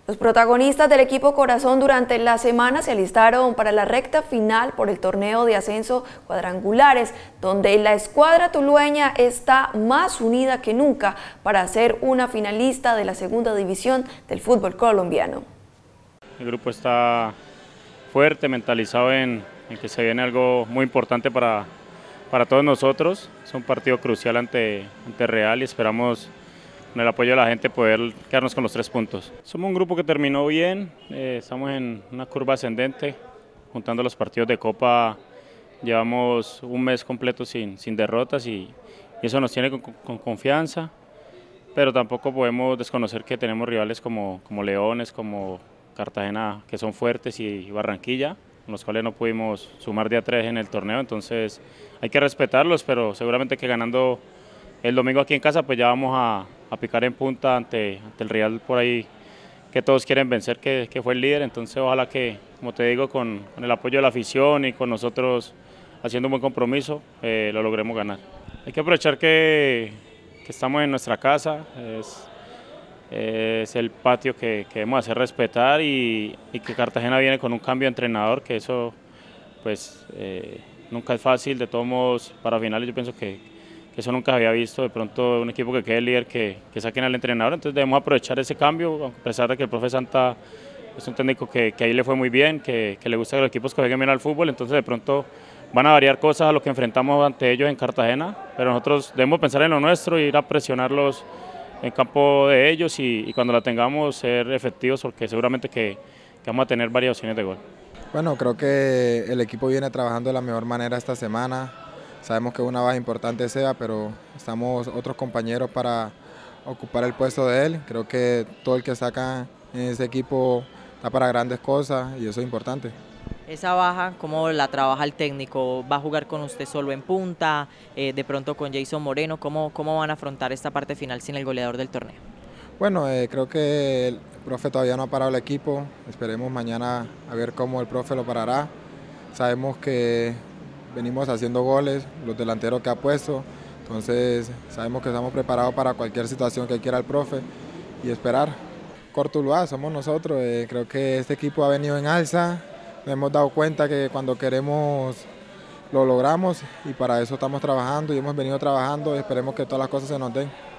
Los protagonistas del equipo Corazón durante la semana se alistaron para la recta final por el torneo de ascenso cuadrangulares, donde la escuadra tulueña está más unida que nunca para ser una finalista de la segunda división del fútbol colombiano. El grupo está fuerte, mentalizado en que se viene algo muy importante para todos nosotros. Es un partido crucial ante Real y esperamos, con el apoyo de la gente, poder quedarnos con los 3 puntos. Somos un grupo que terminó bien, estamos en una curva ascendente, juntando los partidos de Copa, llevamos un mes completo sin derrotas y eso nos tiene con confianza, pero tampoco podemos desconocer que tenemos rivales como Leones, como Cartagena, que son fuertes, y Barranquilla, con los cuales no pudimos sumar de a 3 en el torneo, entonces hay que respetarlos, pero seguramente que ganando el domingo aquí en casa, pues ya vamos a picar en punta ante el Real por ahí, que todos quieren vencer, que fue el líder. Entonces ojalá que, como te digo, con el apoyo de la afición y con nosotros haciendo un buen compromiso, lo logremos ganar. Hay que aprovechar que estamos en nuestra casa, es el patio que debemos hacer respetar y que Cartagena viene con un cambio de entrenador, que eso pues nunca es fácil. De todos modos, para finales yo pienso que eso nunca se había visto, de pronto un equipo que quede líder, que saquen al entrenador, entonces debemos aprovechar ese cambio, a pesar de que el profe Santa es un técnico que ahí le fue muy bien, que le gusta que los equipos que jueguen bien al fútbol, entonces de pronto van a variar cosas a lo que enfrentamos ante ellos en Cartagena, pero nosotros debemos pensar en lo nuestro e ir a presionarlos en campo de ellos y cuando la tengamos ser efectivos, porque seguramente que vamos a tener varias opciones de gol. Bueno, creo que el equipo viene trabajando de la mejor manera esta semana. Sabemos que una baja importante sea, pero estamos otros compañeros para ocupar el puesto de él. Creo que todo el que saca en ese equipo está para grandes cosas y eso es importante. Esa baja, ¿cómo la trabaja el técnico? ¿Va a jugar con usted solo en punta? De pronto con Jason Moreno, ¿cómo van a afrontar esta parte final sin el goleador del torneo? Bueno, creo que el profe todavía no ha parado el equipo. Esperemos mañana a ver cómo el profe lo parará. Sabemos que venimos haciendo goles, los delanteros que ha puesto, entonces sabemos que estamos preparados para cualquier situación que quiera el profe y esperar. Cortuluá somos nosotros, creo que este equipo ha venido en alza, nos hemos dado cuenta que cuando queremos lo logramos y para eso estamos trabajando y hemos venido trabajando y esperemos que todas las cosas se nos den.